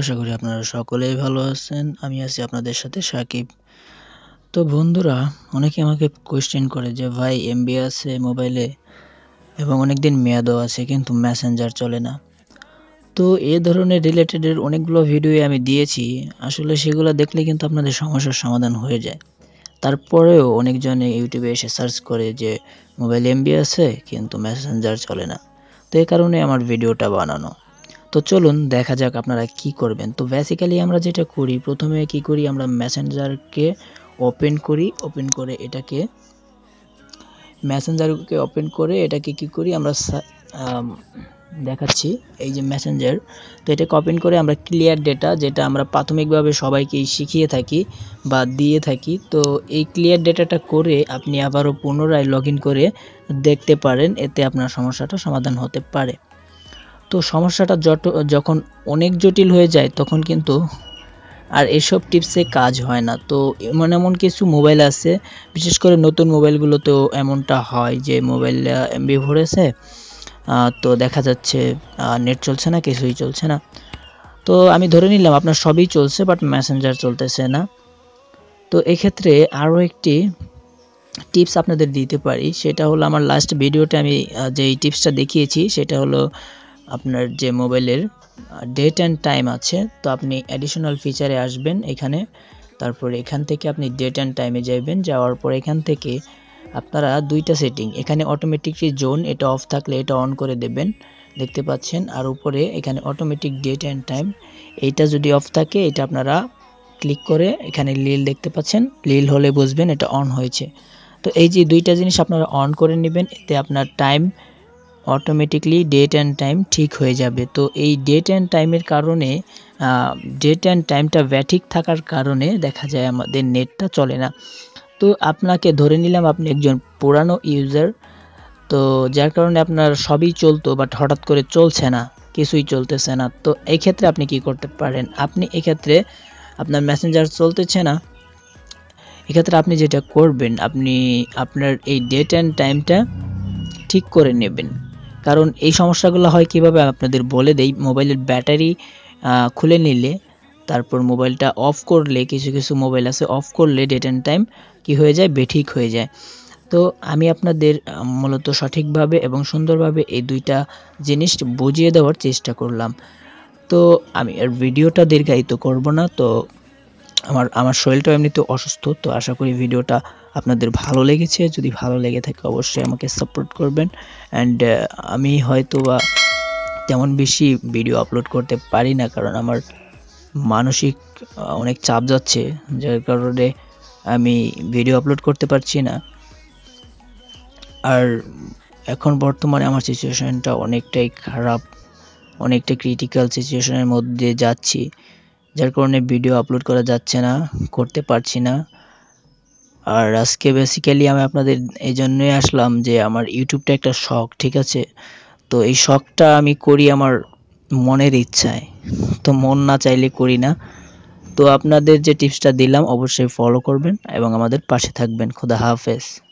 আশা করি আপনারা সকলেই ভালো আছেন। আমি আছি আপনাদের সাথে সাকিব। তো বন্ধুরা, অনেকে আমাকে কোয়েশ্চেন করে যে ভাই এমবি আছে মোবাইলে এবং অনেকদিন মেয়াদও আছে কিন্তু মেসেঞ্জার চলে না। তো এ ধরনের রিলেটেডের অনেকগুলো ভিডিও আমি দিয়েছি। আসলে সেগুলো দেখলে কিন্তু আপনাদের সমস্যার সমাধান হয়ে যায়। তারপরেও অনেকজনে ইউটিউবে এসে সার্চ করে যে মোবাইলে এমবি আছে কিন্তু মেসেঞ্জার চলে না। তো এই কারণে আমার ভিডিওটা বানানো। তো চলুন দেখা যাক আপনারা কি করবেন। তো বেসিক্যালি আমরা যেটা করি, প্রথমে কি করি, আমরা মেসেঞ্জারকে ওপেন করি। ওপেন করে এটাকে কি করি আমরা দেখাচ্ছি। এই যে মেসেঞ্জার, তো এটাকে ওপেন করে আমরা ক্লিয়ার ডেটা, যেটা আমরা প্রাথমিকভাবে সবাইকে শিখিয়ে থাকি বা দিয়ে থাকি, তো এই ক্লিয়ার ডেটাটা করে আপনি আবারও পুনরায় লগইন করে দেখতে পারেন। এতে আপনার সমস্যাটা সমাধান হতে পারে। তো সমস্যাটা যখন অনেক জটিল হয়ে যায় তখন কিন্তু আর এসব টিপসে কাজ হয় না। তো এমন এমন কিছু মোবাইল আছে, বিশেষ করে নতুন মোবাইলগুলোতেও এমনটা হয় যে মোবাইল এমবি ভরেছে, তো দেখা যাচ্ছে নেট চলছে না, কিছুই চলছে না। তো আমি ধরে নিলাম আপনার সবই চলছে বাট মেসেঞ্জার চলতেছে না। তো এক্ষেত্রে আরও একটি টিপস আপনাদের দিতে পারি। সেটা হলো আমার লাস্ট ভিডিওতে আমি যেই টিপসটা দেখিয়েছি সেটা হলো আপনার যে মোবাইলের ডেট অ্যান্ড টাইম আছে, তো আপনি অ্যাডিশনাল ফিচারে আসবেন এখানে। তারপরে এখান থেকে আপনি ডেট অ্যান্ড টাইমে যাবেন। যাওয়ার পর এখান থেকে আপনারা দুইটা সেটিং, এখানে অটোমেটিকলি জোন, এটা অফ থাকলে এটা অন করে দেবেন, দেখতে পাচ্ছেন। আর উপরে এখানে অটোমেটিক ডেট অ্যান্ড টাইম, এইটা যদি অফ থাকে এটা আপনারা ক্লিক করে এখানে লিল দেখতে পাচ্ছেন, লিল হলে বুঝবেন এটা অন হয়েছে। তো এই যে দুইটা জিনিস আপনারা অন করে নেবেন, এতে আপনার time automatically date and time ঠিক হয়ে যাবে। তো এই ডেট অ্যান্ড টাইমের কারণে ডেট অ্যান্ড টাইমটা ব্যাঠিক থাকার কারণে দেখা যায় আমাদের নেটটা চলে না। তো আপনাকে ধরে নিলাম আপনি একজন পুরানো ইউজার, তো যার কারণে আপনার সবই চলতো বাট হঠাৎ করে চলছে না, কিছুই চলতেছে না। তো এই ক্ষেত্রে আপনি কি করতে পারেন, আপনি এক্ষেত্রে আপনার মেসেঞ্জার চলতেছে না, এক্ষেত্রে আপনি যেটা করবেন, আপনি আপনার এই ডেট অ্যান্ড টাইমটা ঠিক করে নেবেন। কারণ এই সমস্যাগুলো হয় কিভাবে আপনাদের বলে দেই। মোবাইলের ব্যাটারি খুলে নিলে, তারপর মোবাইলটা অফ করলে, কিছু কিছু মোবাইল আছে অফ করলে ডেট অ্যান্ড টাইম কি হয়ে যায়, বেঠিক হয়ে যায়। তো আমি আপনাদের মূলত সঠিকভাবে এবং সুন্দরভাবে এই দুইটা জিনিস বুঝিয়ে দেওয়ার চেষ্টা করলাম। তো আমি আর ভিডিওটা দীর্ঘায়িত করব না। তো আমার শরীরটা এমনিতে অসুস্থ, তো আশা করি ভিডিওটা আপনাদের ভালো লেগেছে। যদি ভালো লেগে থাকে অবশ্যই আমাকে সাপোর্ট করবেন। অ্যান্ড আমি হয়তো বা তেমন বেশি ভিডিও আপলোড করতে পারি না, কারণ আমার মানসিক অনেক চাপ যাচ্ছে, যার কারণে আমি ভিডিও আপলোড করতে পারছি না। আর এখন বর্তমানে আমার সিচুয়েশনটা অনেকটাই খারাপ, অনেকটা ক্রিটিক্যাল সিচুয়েশনের মধ্যে যাচ্ছি, যার কারণে ভিডিও আপলোড করা যাচ্ছে না, করতে পারছি না। আর আজকে বেসিক্যালি আমি আপনাদের এই জন্যই আসলাম যে আমার ইউটিউবটা একটা শখ, ঠিক আছে? তো এই শখটা আমি করি আমার মনের ইচ্ছায়, তো মন না চাইলে করি না। তো আপনাদের যে টিপসটা দিলাম অবশ্যই ফলো করবেন এবং আমাদের পাশে থাকবেন। খোদা হাফেজ।